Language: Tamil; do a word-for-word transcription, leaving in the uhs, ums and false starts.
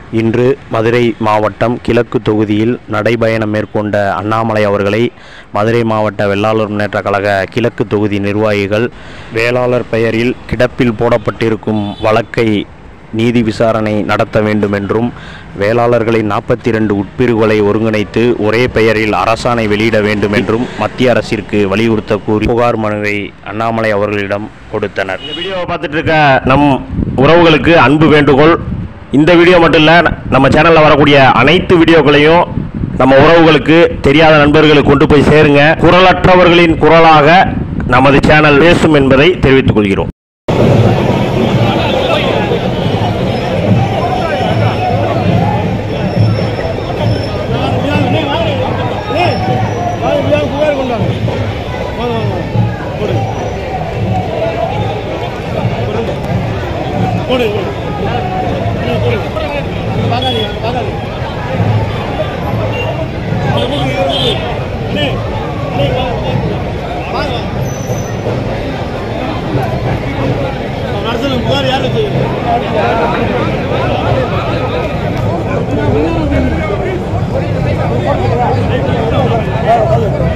இன்று மதுரை மாவட்டம் கிழக்கு தொகுதியில் நடைபயணம் மேற்கொண்ட அண்ணாமலை அவர்களை மதுரை மாவட்ட வேளாளர் முன்னேற்ற கழக கிழக்கு தொகுதி நிர்வாகிகள் வேளாளர் பெயரில் கிடப்பில் போடப்பட்டிருக்கும் வழக்கை நீதி விசாரணை நடத்த வேண்டும் என்றும் வேளாளர்களின் நாற்பத்தி இரண்டு உட்பிரிவுகளை ஒருங்கிணைத்து ஒரே பெயரில் அரசாணை வெளியிட வேண்டும் என்றும் மத்திய அரசிற்கு வலியுறுத்த கூறி புகார் மனுவை அண்ணாமலை அவர்களிடம் கொடுத்தனர். இந்த வீடியோவை பார்த்துட்டு இருக்க நம் உறவுகளுக்கு அன்பு வேண்டுகோள், இந்த வீடியோ மட்டும் இல்லை, நம்ம சேனலில் வரக்கூடிய அனைத்து வீடியோக்களையும் நம்ம உறவுகளுக்கு, தெரியாத நண்பர்களுக்கு கொண்டு போய் சேருங்க. குரலற்றவர்களின் குரலாக நமது சேனல் பேசும் என்பதை தெரிவித்துக் கொள்கிறோம். யாரு